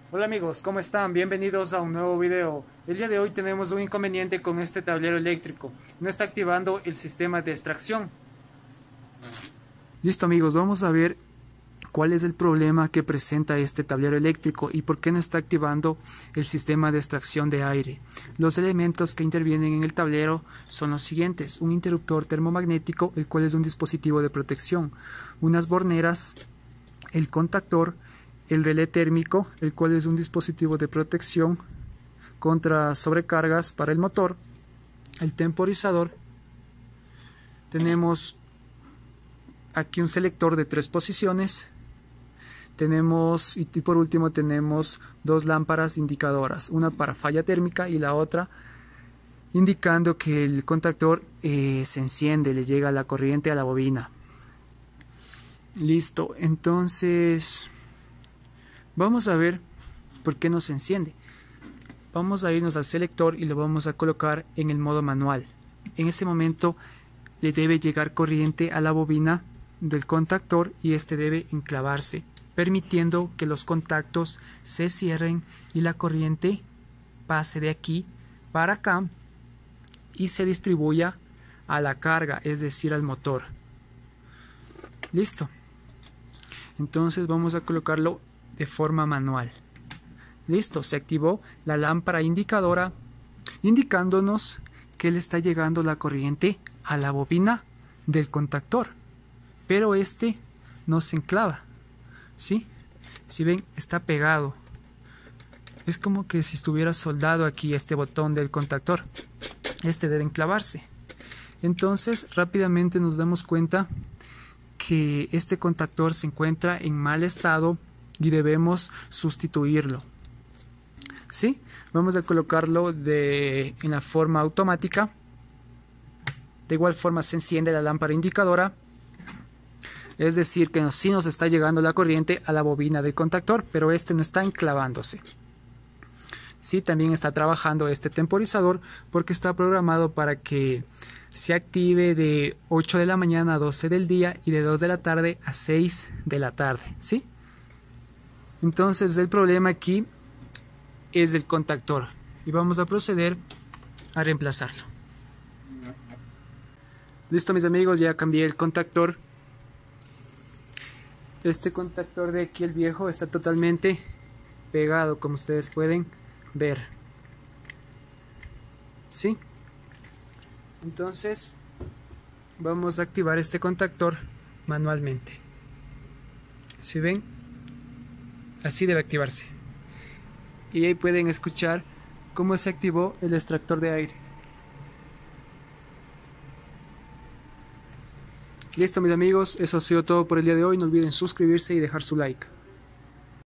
Hola amigos, ¿cómo están? Bienvenidos a un nuevo video. El día de hoy tenemos un inconveniente con este tablero eléctrico. No está activando el sistema de extracción. Listo amigos, vamos a ver cuál es el problema que presenta este tablero eléctrico y por qué no está activando el sistema de extracción de aire. Los elementos que intervienen en el tablero son los siguientes: un interruptor termomagnético, el cual es un dispositivo de protección, unas borneras, el contactor, el relé térmico, el cual es un dispositivo de protección contra sobrecargas para el motor, el temporizador. Tenemos aquí un selector de 3 posiciones. Tenemos, y por último tenemos dos lámparas indicadoras, una para falla térmica y la otra indicando que el contactor se enciende, le llega la corriente a la bobina. Listo, entonces vamos a ver por qué no se enciende. Vamos a irnos al selector y lo vamos a colocar en el modo manual. En ese momento le debe llegar corriente a la bobina del contactor y este debe enclavarse, permitiendo que los contactos se cierren y la corriente pase de aquí para acá y se distribuya a la carga, es decir, al motor. Listo. Entonces vamos a colocarlo de forma manual. Listo, se activó la lámpara indicadora indicándonos que le está llegando la corriente a la bobina del contactor, pero este no se enclava. ¿Sí? Si ven, está pegado. Es como que si estuviera soldado aquí este botón del contactor. Este debe enclavarse. Entonces rápidamente nos damos cuenta que este contactor se encuentra en mal estado y debemos sustituirlo. ¿Sí? Vamos a colocarlo en la forma automática. De igual forma se enciende la lámpara indicadora. Es decir, que sí nos está llegando la corriente a la bobina del contactor, pero este no está enclavándose. Sí, también está trabajando este temporizador porque está programado para que se active de 8 de la mañana a 12 del día y de 2 de la tarde a 6 de la tarde. ¿Sí? Entonces el problema aquí es el contactor y vamos a proceder a reemplazarlo. Listo mis amigos, ya cambié el contactor. Este contactor de aquí, el viejo, está totalmente pegado, como ustedes pueden ver. ¿Sí? Entonces vamos a activar este contactor manualmente. Si ven, así debe activarse. Y ahí pueden escuchar cómo se activó el extractor de aire. Listo mis amigos, eso ha sido todo por el día de hoy. No olviden suscribirse y dejar su like.